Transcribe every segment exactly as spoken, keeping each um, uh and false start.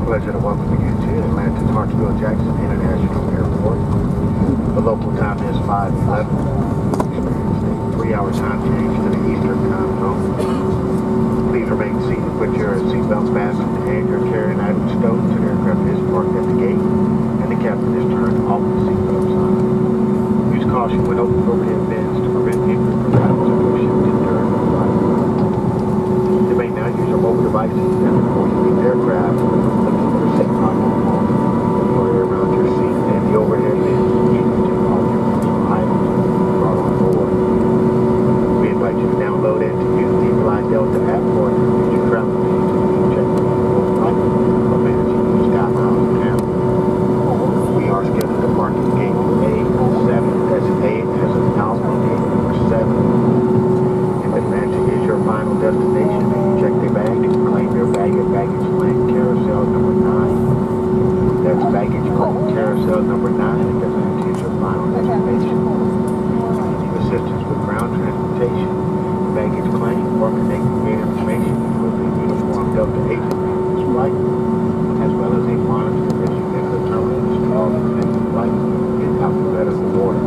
pleasure to welcome you to Atlanta's Hartsfield-Jackson International Airport. The local time is five eleven. Experienced a three-hour time change to the Eastern Time Zone. Please remain seated with your seatbelts fastened and your carrying items stowed to the aircraft is parked at the gate, and the captain is turned off the seatbelt sign. Use caution when opening overhead bins to prevent injury from items that were shifted during the flight. You may now use your mobile devices and before you leave the aircraft, look at your seat pocket or around your seat and the overhead bins equal to all your personal items brought on board. We invite you to download and to use the Fly Delta app for your future travel needs to check the mobile flight or managing your sky miles account. We are scheduled to park at gate A seven, designated as an outbound gate number seven. If Atlanta is your final destination and you check their bag and claim your bag at baggage claim carousel number nine. That's baggage claim carousel number nine if Atlanta is your final destination. If you need assistance with ground transportation, baggage claim, or connecting great information with a uniform Delta agent on this flight, as well as a monitor as you enter the terminal to all the connecting flights in alphabetical order.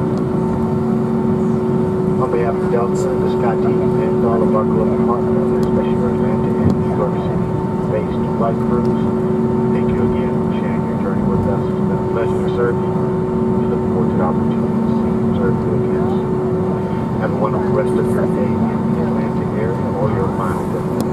On behalf of Delta and the Sky Team and all of our global partners, especially our Atlanta and New York City-based flight crews, thank you again for sharing your journey with us. It's been a pleasure to serve you. We look forward to the opportunity to see and serve you again. Have a wonderful rest of your day in the Atlanta area or your final destination.